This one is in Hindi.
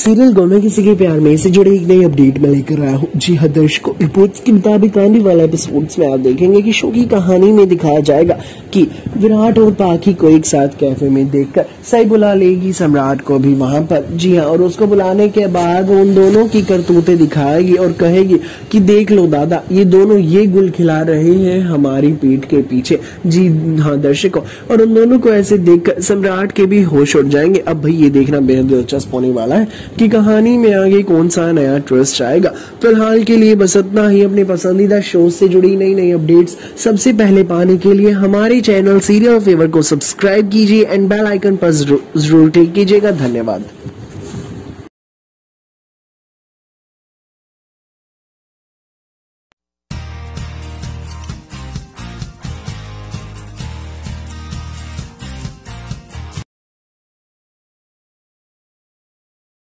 सीरियल गुम किसी के प्यार में से जुड़े एक नई अपडेट में लेकर आया हूँ। जी हाँ दर्शकों, रिपोर्ट्स के मुताबिक आने वाले एपिसोड्स में आप देखेंगे कि शो की कहानी में दिखाया जाएगा कि विराट और पाखी को एक साथ कैफे में देखकर सही बुला लेगी सम्राट को भी वहां पर। जी हाँ, और उसको बुलाने के बाद उन दोनों की करतूतें दिखाएगी और कहेगी कि देख लो दादा, ये दोनों ये गुल खिला रहे हैं हमारी पीठ के पीछे। जी हाँ दर्शकों, और उन दोनों को ऐसे देखकर सम्राट के भी होश उड़ जाएंगे। अब भाई ये देखना बेहद दिलचस्प होने वाला है कि कहानी में आगे कौन सा नया ट्विस्ट आएगा। फिलहाल के लिए बस इतना ही। अपने पसंदीदा शो से जुड़ी नई नई अपडेट्स सबसे पहले पाने के लिए हमारे चैनल सीरियल फेवर को सब्सक्राइब कीजिए एंड बेल आइकन पर जरूर क्लिक कीजिएगा। धन्यवाद।